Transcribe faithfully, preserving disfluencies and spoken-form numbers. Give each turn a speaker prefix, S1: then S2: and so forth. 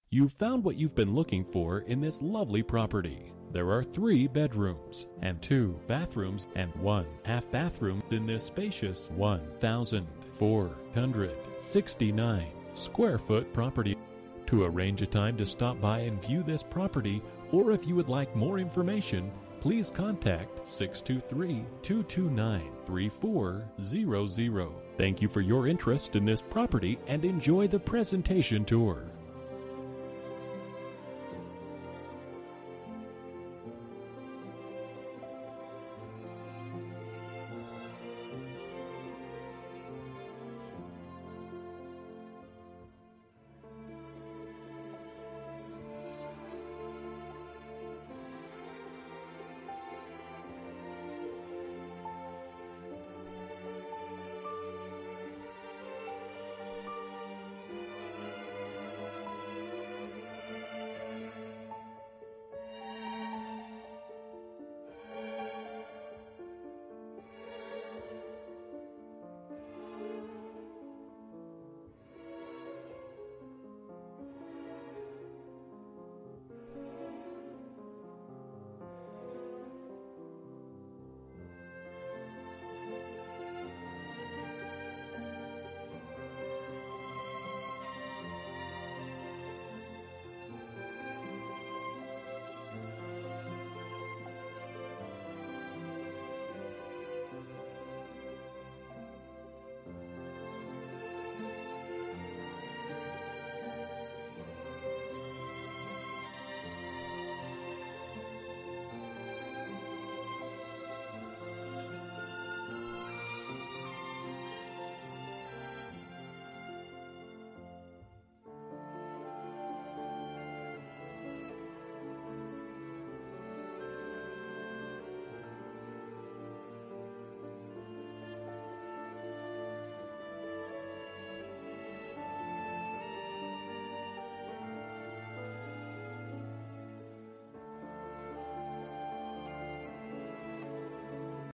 S1: You've found what you've been looking for in this lovely property. There are three bedrooms and two bathrooms and one half bathroom in this spacious one thousand four hundred sixty-nine square foot property. To arrange a time to stop by and view this property, or if you would like more information, please contact six two three, two two nine, three four zero zero. Thank you for your interest in this property and enjoy the presentation tour.